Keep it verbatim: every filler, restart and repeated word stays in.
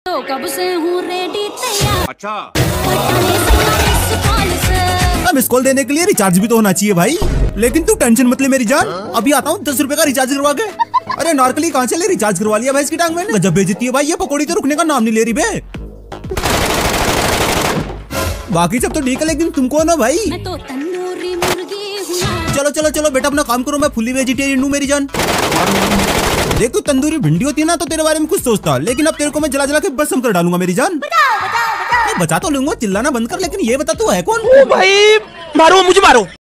तो कब से हूँ रेडी तैयार। अच्छा मिस कॉल देने के लिए रिचार्ज भी तो होना चाहिए भाई। लेकिन तू टेंशन मत ले मेरी जान, अभी आता हूँ दस रुपए का रिचार्ज करवा के। अरे नारकली कहाँ से ले रिचार्ज करवा लिया भाई इसकी टांग में। जब बेइज्जती है भाई, ये पकौड़ी तो रुकने का नाम नहीं ले रही बे। बाकी सब तो ठीक है, लेकिन तुम कौन हो भाई? मैं तो तंदूरी मुर्गी हूँ। चलो चलो चलो बेटा अपना काम करो, मैं फुली वेजिटेरियन हूँ मेरी जान। देख तू तंदूरी भिंडी होती है ना तो तेरे बारे में कुछ सोचता, लेकिन अब तेरे को मैं जला जला के बस कर डालूंगा मेरी जान। बचाओ बचाओ बचाओ। बचा तो लूंगा, चिल्लाना बंद कर। लेकिन ये बता तू है कौन? ओ भाई मारो मुझे मारो।